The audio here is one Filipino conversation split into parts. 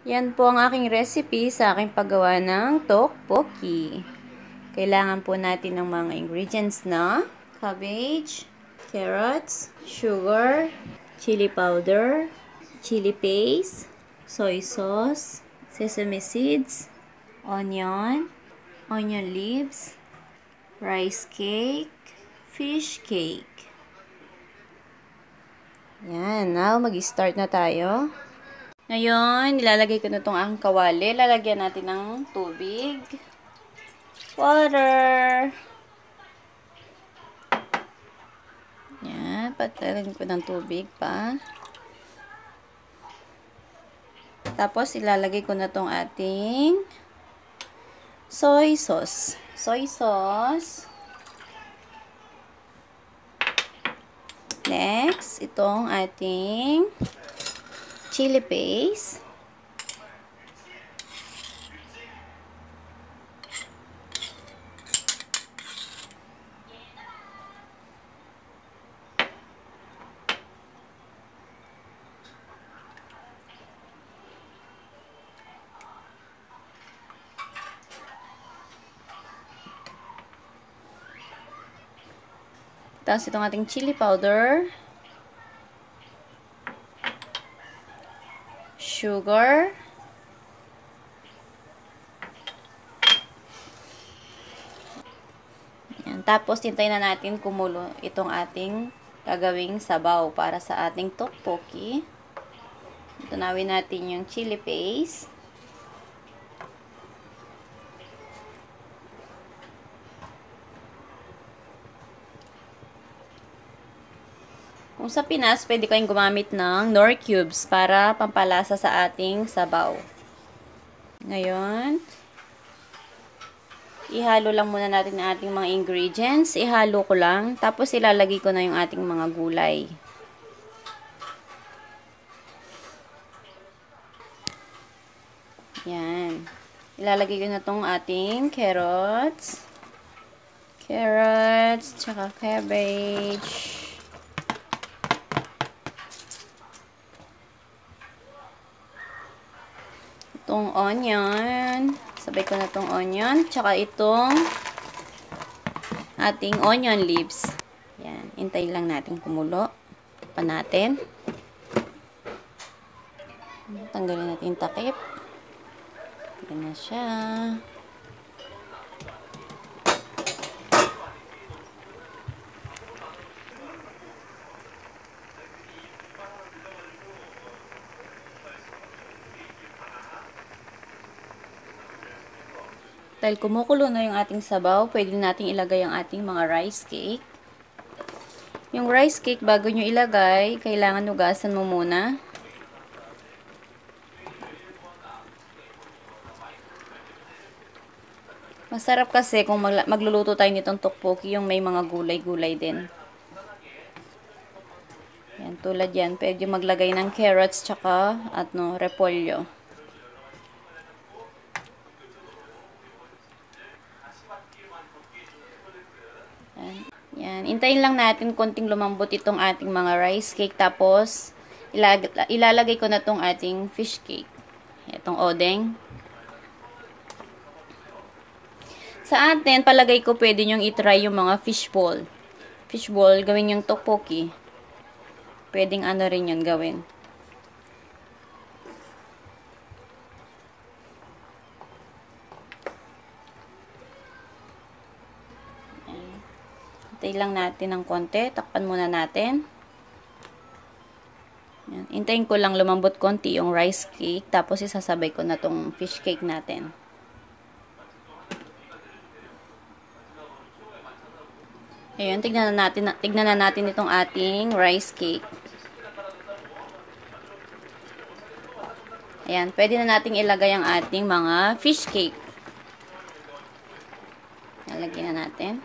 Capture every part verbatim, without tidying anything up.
Yan po ang aking recipe sa aking paggawa ng tteokbokki. Kailangan po natin ng mga ingredients na cabbage, carrots, sugar, chili powder, chili paste, soy sauce, sesame seeds, onion, onion leaves, rice cake, fish cake. Yan, now mag-start na tayo. Ngayon, ilalagay ko na itong aking kawali. Lalagyan natin ng tubig. Water. Yan, patalagyan ko ng tubig pa. Tapos, ilalagay ko na itong ating soy sauce. Soy sauce. Next, itong ating chili paste. Tapos itong ating chili powder. Sugar. Yan. Tapos, hintayin na natin kumulo itong ating gagawing sabaw para sa ating tteokbokki. Tunawin natin yung chili paste. Kung sa Pinas, pwede kayong gumamit ng Knorr cubes para pampalasa sa ating sabaw. Ngayon, ihalo lang muna natin ang ating mga ingredients. Ihalo ko lang. Tapos, ilalagay ko na yung ating mga gulay. Yan. Ilalagay ko na itong ating carrots. Carrots, tsaka cabbage. Itong onion. Sabay ko na itong onion. Tsaka itong ating onion leaves. Yan. Hintayin lang natin kumulo. Pa natin. Tanggalin natin yung takip. Yan na siya. Dahil kumukulo na yung ating sabaw, pwede nating ilagay ang ating mga rice cake. Yung rice cake, bago nyo ilagay, kailangan hugasan mo muna. Masarap kasi kung magluluto tayo nitong tteokbokki, yung may mga gulay-gulay din. Yan, tulad yan. Pwede maglagay ng carrots tsaka at no, repolyo. Yan. Hintayin lang natin konting lumambot itong ating mga rice cake. Tapos, ilag ilalagay ko na itong ating fish cake. Itong odeng. Sa atin, palagay ko pwede nyong itry yung mga fish ball. Fish ball, gawin yung tteokbokki. Pwedeng ano rin yun gawin. Hintayin lang natin ng konti. Takpan muna natin. Yan. Hintayin ko lang lumambot konti yung rice cake. Tapos isasabay ko na tong fish cake natin. Ayun, tignan na natin, tignan na natin itong ating rice cake. Ayan, pwede na nating ilagay ang ating mga fish cake. Nalagyan na natin.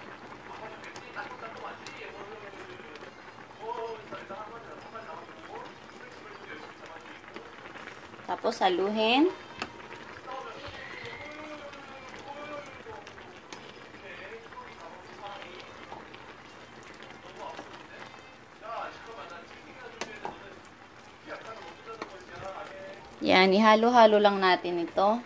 Tapos, haluhin. Yan, ihalo-halo lang natin ito.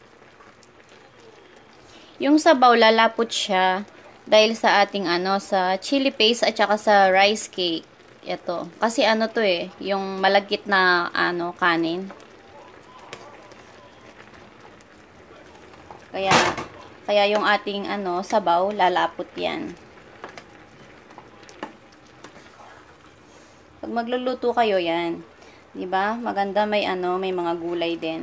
Yung sabaw, lalapot siya dahil sa ating ano, sa chili paste at saka sa rice cake. Ito. Kasi ano to eh, yung malagkit na ano, kanin. Kaya, kaya yung ating ano, sabaw, lalapot yan. Pag magluluto kayo yan, 'di ba? Maganda may ano, may mga gulay din.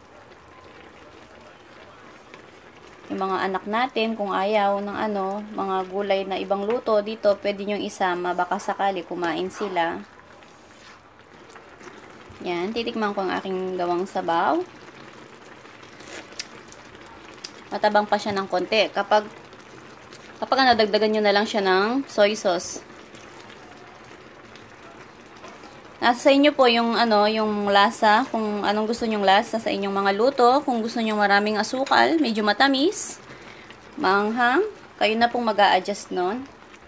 Yung mga anak natin kung ayaw ng ano, mga gulay na ibang luto dito, pwede niyo isama baka sakali kumain sila. Yan, titikman ko ang aking gawang sabaw. Matabang pa siya ng konti. Kapag kapag ano, dagdagan niyo na lang siya ng soy sauce. Nasa sa inyo po yung ano, yung lasa, kung anong gusto nyong lasa sa inyong mga luto. Kung gusto nyo maraming asukal, medyo matamis, maanghang, kayo na pong mag-a-adjust nun.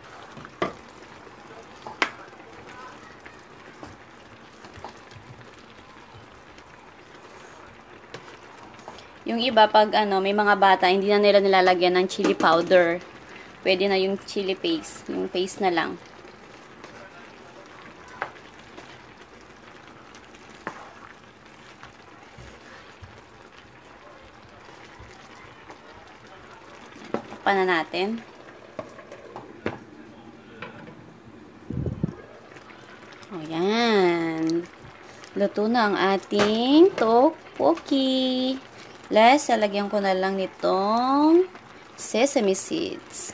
Yung iba, pag ano, may mga bata, hindi na nila nilalagyan ng chili powder. Pwede na yung chili paste, yung paste na lang. Pa na natin. O yan. Luto na ang ating tteokbokki. Last, lalagyan ko na lang nitong sesame seeds.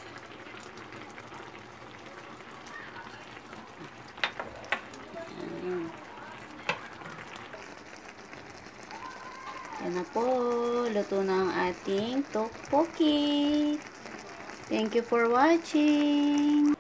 Yan na po. Luto na ang ating tteokbokki. Thank you for watching.